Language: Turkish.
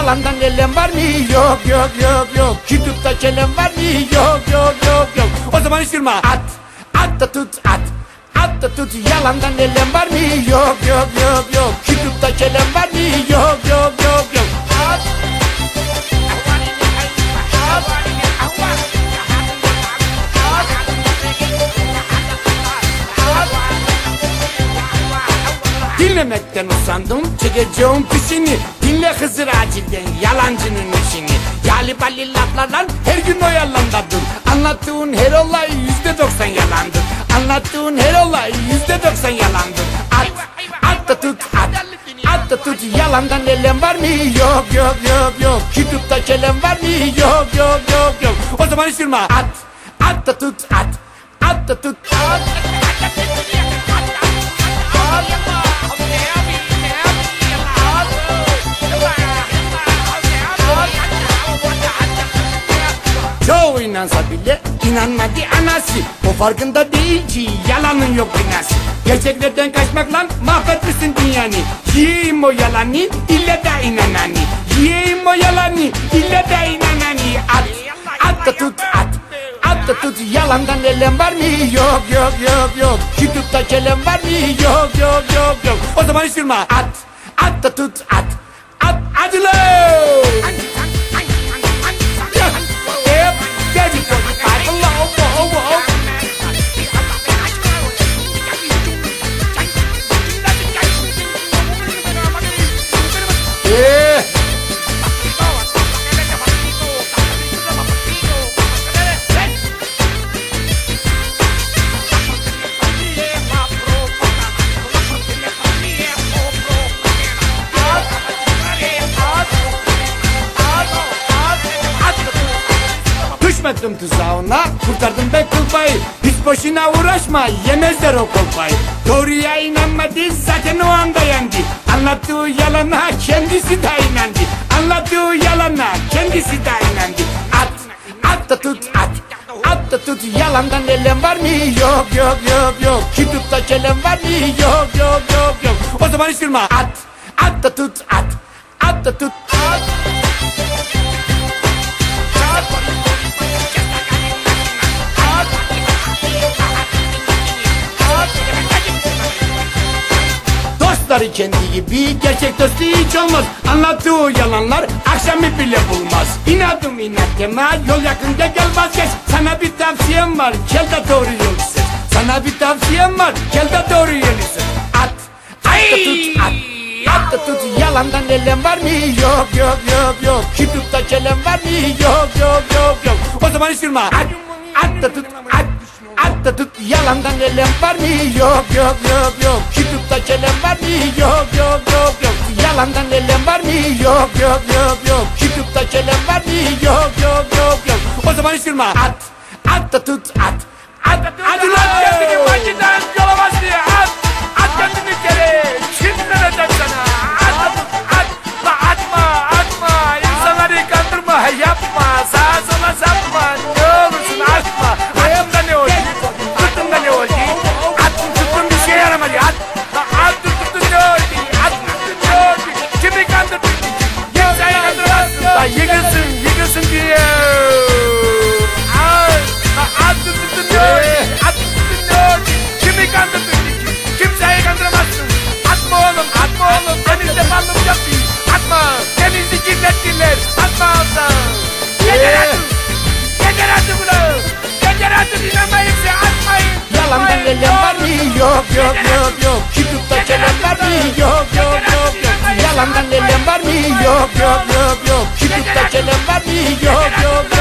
yalandan elem var mı? Yok yok yok yok. YouTube'da kelem var mı? Yok yok yok yok. O zaman ışırma. At da tut at. At da tut, yalandan elem var mı? Yok yok yok yok. YouTube'da kelem var mı? Yok yok yok yok. At. Dinlemekten usandım, çekeceğim pişini. Dinle Hızır acilden yalancının işini. Yali balli laflarla her gün oyalandırdın. Anlattığın her olay %90 yalandır. Anlattığın her olay %90 yalandır. At da tut at. At da tut, yalandan elem var mı? Yok yok yok yok. YouTube'da kelem var mı? Yok yok yok yok. O zaman ışırma. At da tut at. At da tut at. Çoğu inansa bile inanmadı anası. O farkında değil ki yalanın yok binası. Gerçeklerden kaçmakla mahvetmişsin dünyanı. Yiyeyim o yalanı, ille de inananı. Yiyeyim o yalanı, ille de inananı. At da tut at. At da tut, yalandan elem var mı? Yok yok yok yok. YouTube'da kelem var mı? Yok yok yok yok. O zaman ışırma. At da tut at. Hadi lan. Düşmedim tuzağına, kurtardım ben kılpayı. Hiç boşuna uğraşma, yemezler o kolpayı. Doğruya inanmadı, zaten o anda yendi. Anlattığı yalana kendisi de inandı. Anlattığı yalana kendisi de inandı. At da tut at. At da tut, yalandan elem var mı? Yok yok yok yok. YouTube'da kelem var mı? Yok yok yok yok. O zaman ışırma. At da tut at. At da tut at. Dostları kendi gibi, gerçek dostu hiç olmaz. Anlattığı yalanlar akşamı bile bulmaz. İnadım inat deme, yol yakında gel vazgeç. Sana bir tavsiyem var, gel de doğru yolu seç. Sana bir tavsiyem var, gel de doğru yolu seç. At da tut at. At da tut, yalandan elem var mı? Yok yok yok yok. YouTube'da kelem var mı? Yok yok yok yok. O zaman ışırma. At da tut at. At da tut, yalandan elem var mı? Yok yok yok yok. YouTube'da kelem var mı? Yok yok yok yok. Yalandan elem var mı? Yok yok yok yok. YouTube'da kelem var mı? Yok yok yok yok. O zaman ışırma. At da tut at. Hadi lan kendini makineden yolamaz diye at. At kendini geri. Kim verecek sana? At da tut at. La atma. İnsanları kandırma, yapma. Sağa sola sapma. Ne olursun atma. Atımda ne oldu? Tuttumda ne oldu? Tuttum bir şey yaramadı. Tuttum ne oldu? Ne oldu? Kimi kandırdın? Kimseyi kandıramazsın. Da yıkılsın diye. Tuttum ne oldu? Kimi kandırdın? Kimseyi kandıramazsın. Atma oğlum. Denizde balım yok değil. Atma. Denizi kirlettiler. Atma ondan. Yeter artık ulan. Yeter artık, inanmayınsa atmayın. Yalandan elem var mı? Yok yok yok yok. YouTube'da kelem var mı? Yok yok yok yok. Yalandan elem var mı? Yok yok yok yok. YouTube'da kelem var mı? Yok yok yok.